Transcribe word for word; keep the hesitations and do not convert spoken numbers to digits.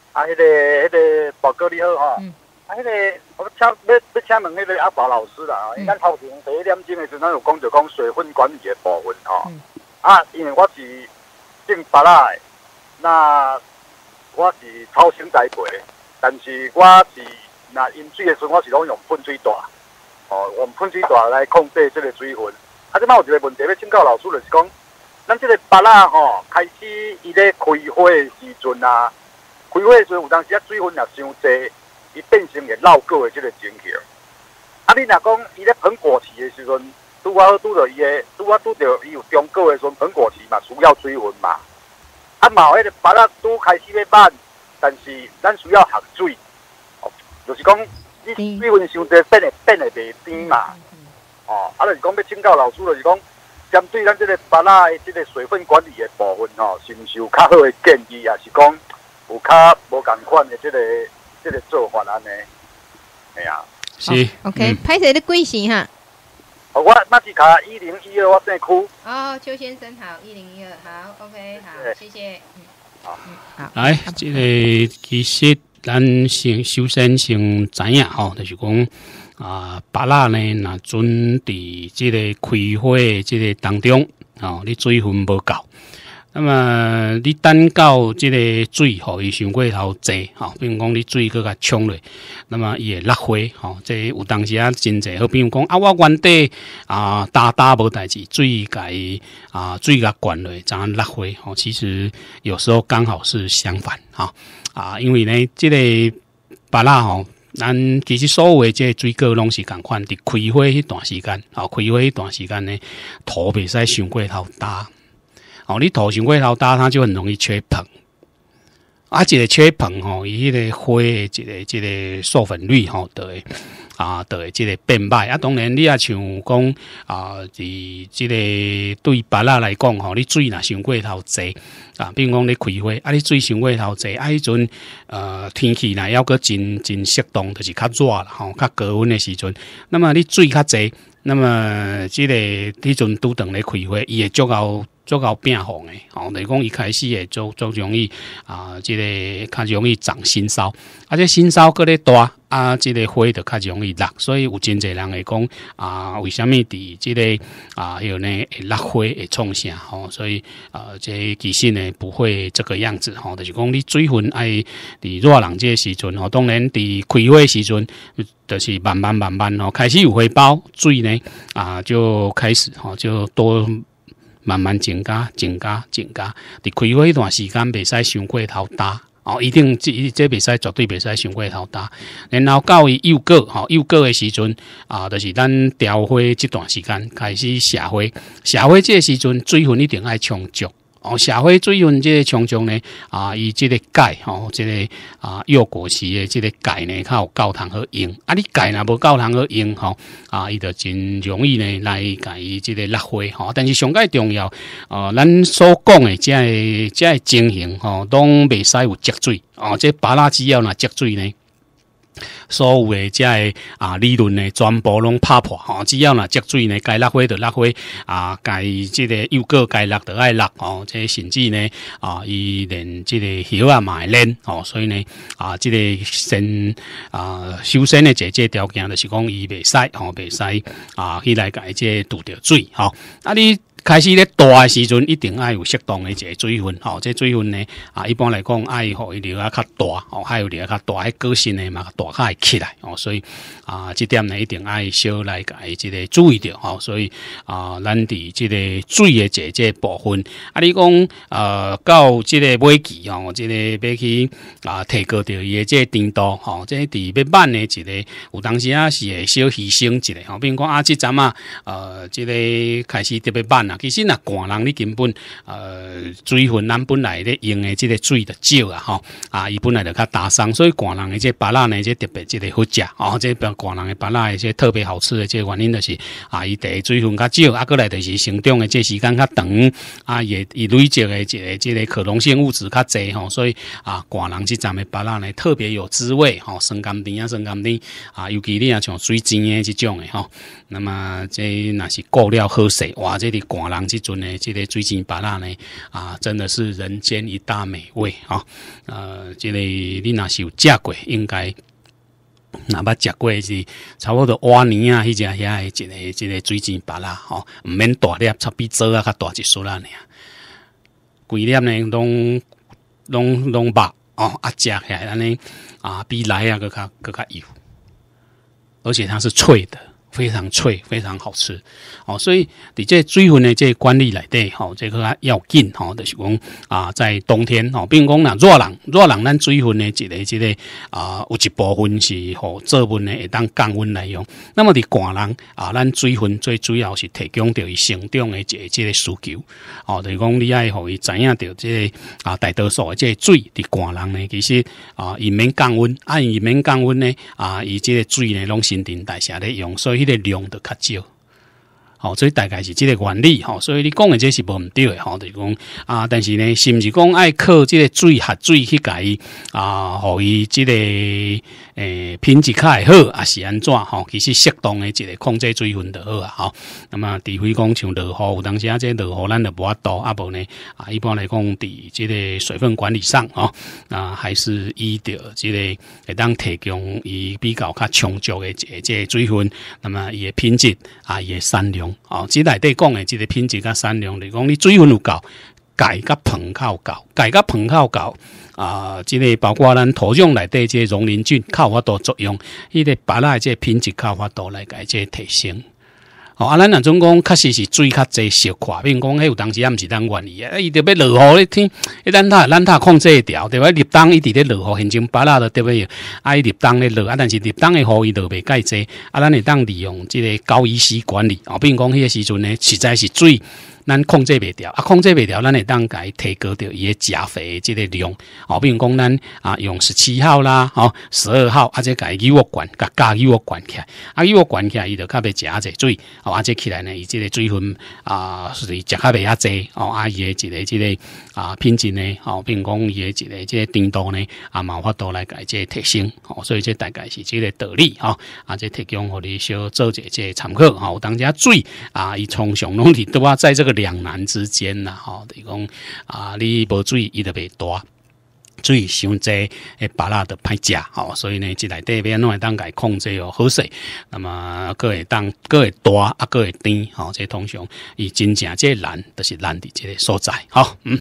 啊，迄、那个迄、那个报告你好吼。嗯啊，迄、那个我请要要请问迄个阿宝老师啦，因咱头前第一点钟的时阵，咱有讲着讲水分管理的部分吼。嗯、啊，因为我是种芭乐的，那我是超生栽培，但是我是那饮水的时阵，我是拢用喷水大，哦，用喷水大来控制这个水分。啊，即摆有一个问题要请教老师，就是讲，咱这个芭乐吼，开始伊咧开花的时阵啊，开花的时阵有当时啊水分也伤济。伊变成会落果的这个情形，啊！你若讲伊咧喷果期的时阵，拄啊拄到伊个，拄啊拄到伊有中果的时阵，喷果期嘛需要水分嘛。啊，嘛有迄个芭乐拄开始要慢，但是咱需要含水，哦，就是讲你水分伤济，变会变会袂甜嘛。哦，啊，就是讲要请教老师，就是讲针对咱这个芭乐的这个水分管理的部分吼，是毋是有较好的建议，也是讲有较无共款的这个？这个做法安尼，哎呀， 是 ，OK， 拍摄的贵姓哈？ 哦，我马吉卡一零一二，我姓区。 哦，邱先生好，一零一二好 ，OK， 好，谢谢。嗯， 好， 嗯，好。 来，这个其实咱先首先先知影吼，就是讲啊，芭乐呢，若准伫这个开花这个当中，哦，你水分无够。那么你等到这个水吼伊伤过头济吼，比如讲你水搁甲冲落，那么伊会落花吼，这有当时啊真济好，比如讲啊我原底啊打打无代志，水甲伊啊水甲灌落，怎样落花吼？其实有时候刚好是相反哈啊，因为呢这个芭乐吼。咱其实所有的这水果拢是共款，伫开花迄段时间，哦，开花迄段时间呢，土袂使伤过头大。哦，你土伤过头大，它就很容易缺硼。啊，一个缺硼吼，伊迄个花的一个一个授粉率吼，就会啊，就会即个变歹。啊，当然你也像讲啊，伫即个对芭乐来讲吼，你水若伤过头济啊，比如讲你开花，啊，你水伤过头济，啊，迄阵呃天气若要个真真适当，就是较热啦吼，较高温的时阵，那么你水较济，那么即、這个迄阵拄等咧开花，伊会足够。足够变红诶，哦，就是讲一开始会足足容易啊，这个较容易长新梢，啊，这新梢搁咧大啊，这个花就较容易落，所以有真侪人会讲啊，为什么伫这个啊，有呢会落花会创啥？吼、哦，所以啊，这其实呢不会这个样子，吼、哦，就是讲你水分爱伫热人这个时阵，吼、哦，当然伫开花时阵，就是慢慢慢慢吼、哦，开始有花苞，水呢啊就开始吼、哦，就多。慢慢增加、增加、增加。伫开花迄段时间，袂使伤过头大哦，一定这这袂使，绝对袂使伤过头大。然后到伊幼果吼，幼果的时阵啊，就是咱雕花这段时间开始谢花，谢花这个时阵水分一定爱充足。哦，谢花水分这个充足呢，啊，伊这个钙吼，这个啊幼果时的这个钙呢，较有够通好用。啊，你钙若无够通好用吼，啊，伊就真容易呢来甲伊这个落花吼。但是上界重要，啊，咱所讲的这个这个情形吼，拢袂使有积水。哦，这芭乐只要若积水呢。所有的这个啊理论呢，全部拢拍破吼、哦。只要若积水呢，该落花就落花啊，该这个幼果该落就爱落哦。这甚至呢啊，伊连这个叶啊嘛会烂哦，所以呢啊，这个先啊首先的这这条件就是讲伊袂使吼，袂使啊去来改这拄着水吼、哦。啊你。开始咧大的时阵，一定爱有适当的一个水分，吼、哦，这水分呢，啊，一般来讲爱互伊流啊较大，哦，还有流啊较大，迄果实呢嘛大较会起来，哦，所以啊，这点呢一定爱小来甲伊这个注意着，吼、哦，所以啊，咱伫这个水的这这部分，啊，你讲呃到这个尾期吼，这个要去啊提高着伊的这个甜度，吼、哦，这伫要慢的一个，有当时啊是会小牺牲一个，吼、哦，比如讲啊，这阵啊，呃，这个开始特别慢。其实若寒人你根本呃水分咱本来咧用的这个水就少啊吼啊，伊本来就较大伤，所以寒人的这芭乐呢，这特别这个好食哦，这边寒人的芭乐的这特别好吃的这个原因就是啊，伊第一水分较少，啊，过来就是成长的这时间较长啊，也伊累积的这个这个可溶性物质较济吼，所以啊，寒人这阵的芭乐呢特别有滋味吼，酸甘甜啊，酸甘甜啊，尤其你啊像水煎的这种的吼，那么这若是过了好势，哇，这里寒寒人即阵呢，这个水煎芭乐呢啊，真的是人间一大美味啊！呃，这个你若是有食过，应该。那捌食过是差不多瓦年啊，迄只遐一个一个水煎芭乐吼，毋免大粒，差比做啊较大一撮啦尔。规粒呢拢拢拢肉哦，啊食起来安尼啊，比来啊搁较搁较油，而且它是脆的。非常脆，非常好吃，哦，所以伫这水分的这管理内底，吼、哦，这个要紧，吼、哦，就是讲啊，在冬天，吼、哦，比如讲呐，热人，热人，咱水分的一个这个啊，有一部分是吼做温的会当降温来用。那么伫寒人啊，咱水分最主要是提供着伊成长的一个这个需求，哦，就是讲你爱互伊知影着这个啊，大多数的这个水伫寒人呢，其实啊，伊免降温，啊，伊免降温呢，啊，伊这个水呢，拢新陈代谢咧用，所以。迄个量就较少，好、哦，所以大概是这个原理，吼、哦，所以你讲的这是无毋对的，吼、哦，就是讲啊，但是呢，是毋是讲爱靠这个水合水去甲伊啊，互伊这个诶品质较会好，还是安怎吼、哦？其实适当的一个控制水分就好啊，吼、哦。那么除非讲像落雨，有当时啊，这落雨咱就无法度，啊无呢啊，一般来讲，伫这个水分管理上，哦，啊，还是依着这个会当提供伊比较较充足的一个这个水分，那么伊的品质啊，伊的产量。哦，即内底讲的即个品质甲产量，就是讲你水分有够，钙甲硼较有够，钙甲硼较有够啊！即、这个包括咱土壤内底即个溶磷菌较有法度作用，迄、这个芭乐即个品质较有法度来甲即个提升。哦，啊，咱若总讲确实是水较济少看，比如讲，迄有当时也毋是咱愿意啊，伊特别落雨咧天，迄咱他咱他控制会调，对吧？立冬伊伫咧落雨，现前芭乐就特别啊，伊立冬咧落啊，但是立冬的雨伊落袂介济，啊，咱会当利用即个高仪式管理，啊，比如讲迄个时阵呢，实在是水。咱控制袂掉啊，控制袂掉，咱会当甲伊提高着伊诶钾肥即个量，哦，比如讲咱啊用十七号啦，哦十二号，啊，这甲伊给我管，甲加给我管起来，啊给我管起来，伊就较袂食啊济水，哦，啊这起来呢，伊即个水分啊是食较袂啊济，哦，啊伊诶一个即个啊品质呢，哦，比如讲伊诶一个即个程度呢，啊嘛有法度来甲伊即个提升，哦，所以这大概是即个道理，哦，啊这提供互你小做一个即个参考，哦，当遮水啊，伊通常拢是拄啊在这个两难之间呐，吼，就是讲啊，你无水伊就袂大，水伤济，诶，芭乐就歹食，吼，所以呢，即内底边拢会当甲伊控制哦好势，那么佫会当佫会大，啊佫会甜，吼，这通常伊真正这难，就是难伫即个所在，吼，嗯。